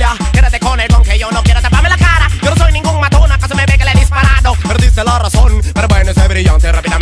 novia, quédate con él, con que yo no quiero taparme la cara. Yo no soy ningún matón, acaso me ve que le he disparado. Perdiste la razón, pero bueno, ese brillante rápido